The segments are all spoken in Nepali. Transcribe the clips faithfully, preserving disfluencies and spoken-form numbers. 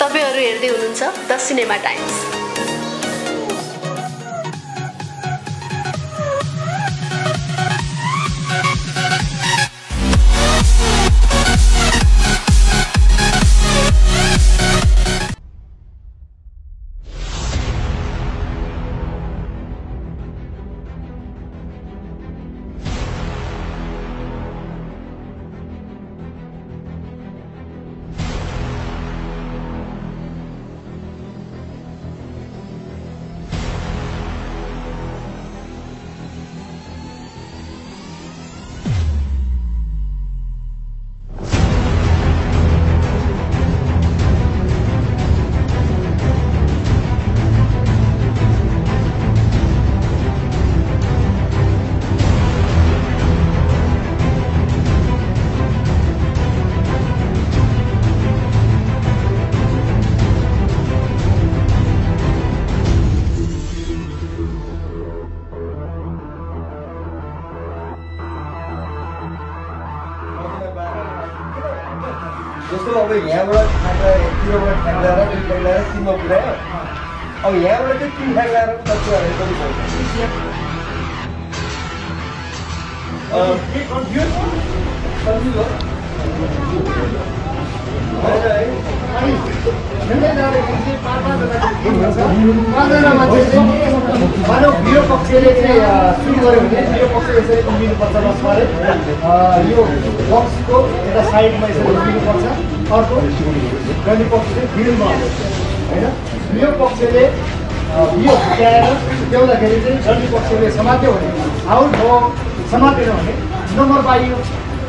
तपाईहरु हेर्दै हुनुहुन्छ द सिनेमा टाइम्स। जस्तो अब यहाँबाट तिरबाट ठ्याक लगाएर दुई ठ्याक लगाएर तिनमा पुऱ्यायो। अब यहाँबाट चाहिँ तिन ठ्याक लगाएर कति गरेर पनि मानव बियो पक्षले चाहिँ सुरु गर्यो भने बियो पक्ष यसरी उम्रिनुपर्छ बसमाले यो बक्सको एउटा साइडमा यसरी उम्रिनुपर्छ, अर्को गनी पक्ष चाहिँ भिडमा होइन। बियो पक्षले बियो फुट्याएर सुत्याउँदाखेरि चाहिँ गनी पक्षले समात्यो भने आउट भयो, समातेन भने नम्बर पाइयो।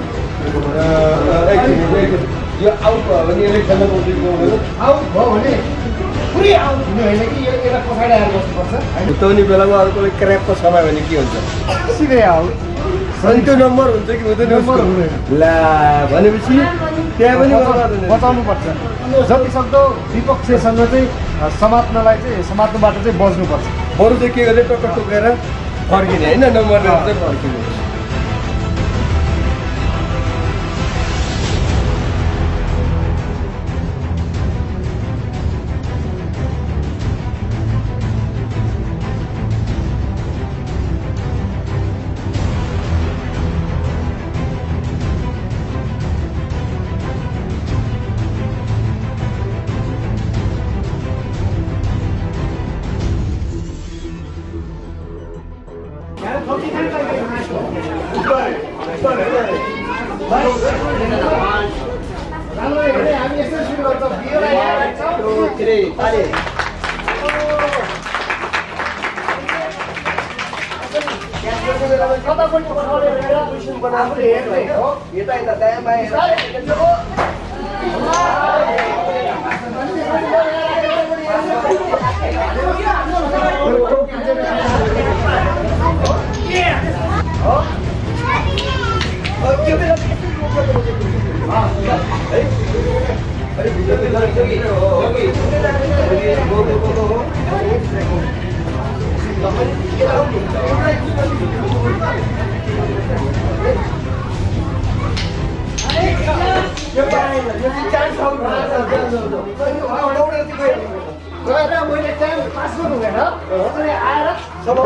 यो आउट भयो भने यसले खेल्न आउट भयो भने पुरै आउट हुने होइन कि यो यसलाई पछाडि आएर बस्नुपर्छ। हुत्याउने बेलामा अर्कोले क्र्यापको समय भने के हुन्छ? सिधै आउट। अनि त्यो नम्बर हुन्छ कि हुँदैन? नम्बर हुँदैन। ला भनेपछि त्यहाँ पनि बचाउनु पर्छ। जति सक्दो विपक्षसँग चाहिँ समात्नलाई चाहिँ समात्नुबाट चाहिँ बच्नुपर्छ। बरु चाहिँ के गर्ने टक्क टोकेर फर्किने होइन, नम्बर चाहिँ फर्किने। मैले टाइम पास गर्नु हुँदैन आएर सब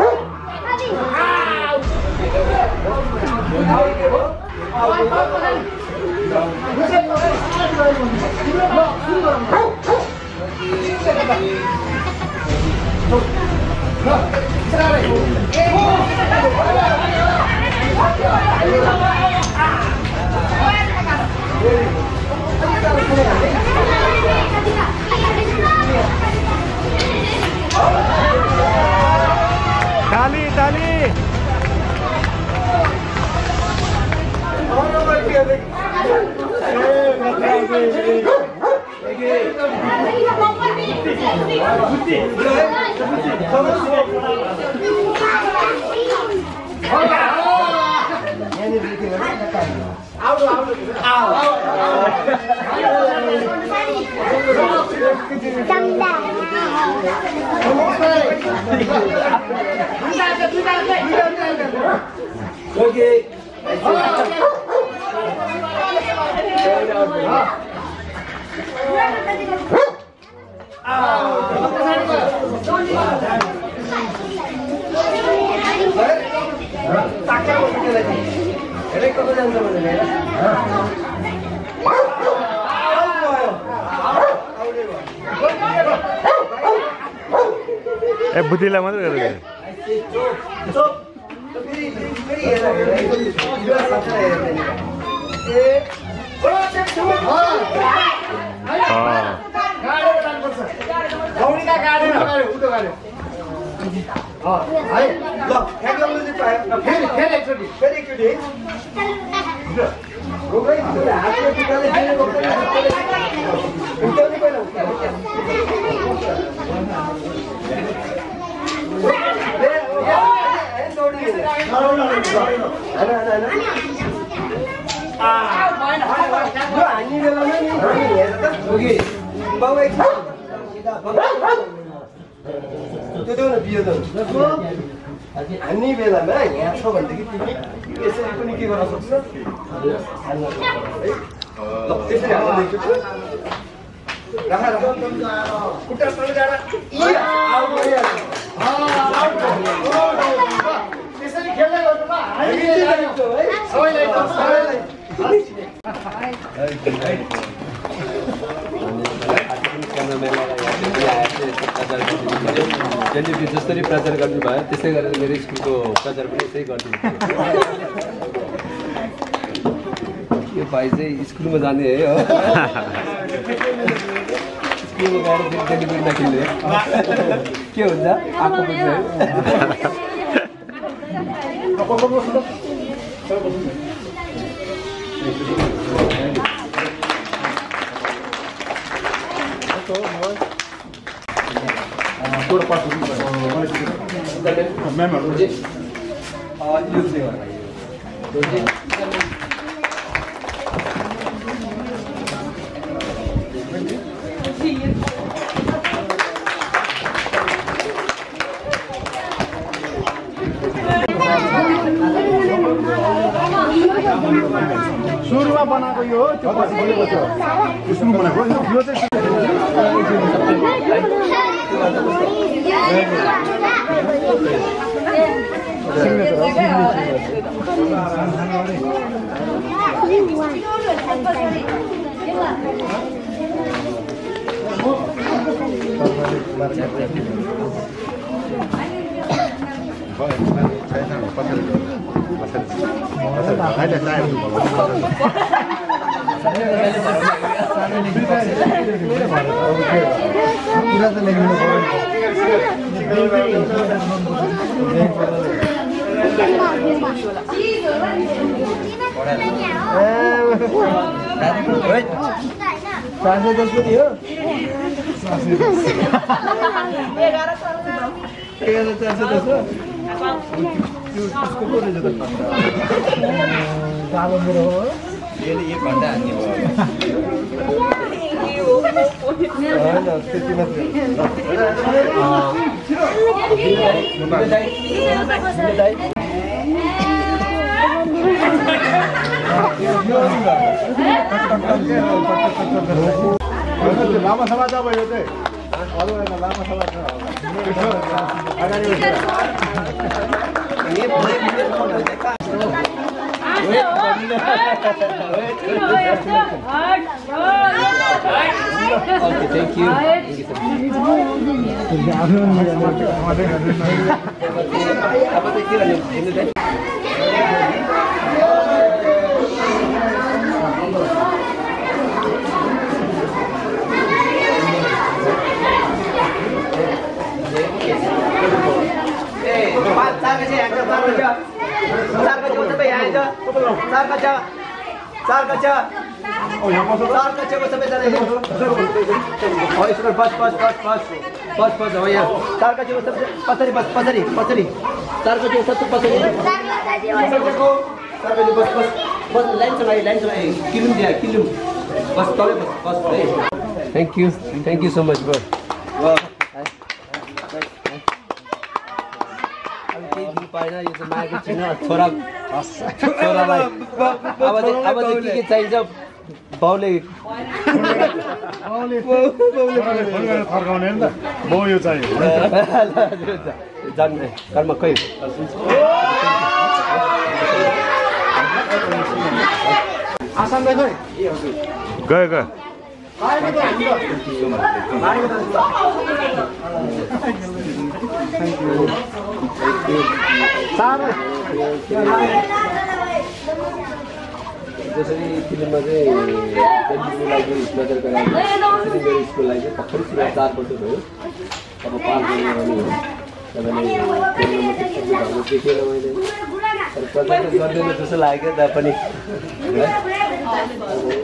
ताली ताली ताक्या बस्नु त्यसलाई चाहिँ हेरै कता जान्छ भनेर ए बुद्धिलाई मात्रै गरेर हामी बेलामा यहाँ छ भनेदेखि तिमी यसरी पनि के गर्न सक्छ त्यसरी हाल्दैछु राखा राखा खुट्टा तल जाँदा त्यसरी खेल्दै गर्नुमा सबैलाई जसले जसरी प्रचार गर्नुभयो त्यसै गरेर मेरो स्कुलको प्रचार पनि यसै गरिदिनु यो भाइ चाहिँ स्कुलमा जाने है हो स्कुलमा गएर फेरि डेलिभरी नखेल्ने के हुन्छ आएको सुरुमा बनाएको यो हो त्यो पछि बोलेको थियो यो सुरु बनाएको यो चाहिँ लामा सभा छ भयो चाहिँ अरू लामा सभा छ अगाडि Okay, thank you. Thank you so much. चार कक्षा चार कक्षाको सबैजना बस बस बस बस बस बस हो यहाँ चार कक्षाको सब पछाडि बस पछाडि पछाडि चार कक्षाको सब पछाडि चार कक्षा बस बस बस लाइन चलाइ लाइन चलाइ किलुम दिया किलुम बस तलै बस बस है Thank you. Thank you so much, bro. वाह पाएन यो चाहिँ मागेको छैन छोरा छोरालाई अब चाहिँ अब चाहिँ के के चाहिन्छ बाउले बाउले फोन गरेर फर्काउने नि त म यो चाहियो जान्ने कर्म खै आसाम खै गयो गयो जसरी फिल्ममा चाहिँ जन्जितको लागि नजर गराएको त्यसरी मेरो स्कुललाई चाहिँ भर्खरै सुरु चार वर्ष भयो अब पाँच वर्ष भने हो तपाईँले फिल्ममा त्यस्तो भएको देखेन मैले तर प्रदर्शन गर्दैन जस्तो लाग्यो तापनि